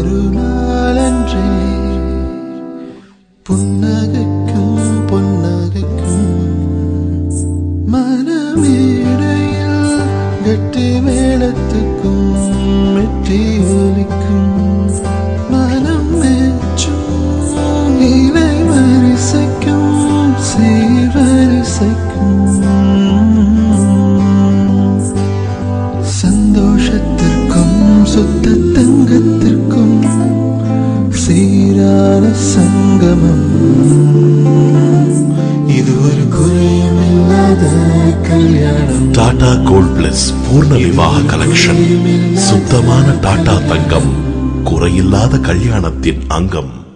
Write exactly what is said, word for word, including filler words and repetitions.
ஒரு நாளன்றே புன்னகைக்கும் பொன்னகைக்கும் மனமேடையில் கட்டி மேளத்துக்கும் மெட்டி ஒலிக்கும் மனம் மேச்சும் இலை வரிசைக்கும் சீவரிசைக்கும் சந்தோஷத்திற்கும் சுத்த தங்கத்திற்கும் சீரான சங்கமம் இது ஒரு குறையுமில்லாத கல்யாணம். டாடா கோல்ட் பிளஸ் பூர்ண விவாக கலெக்ஷன். சுத்தமான டாடா தங்கம், குறையில்லாத கல்யாணத்தின் அங்கம்.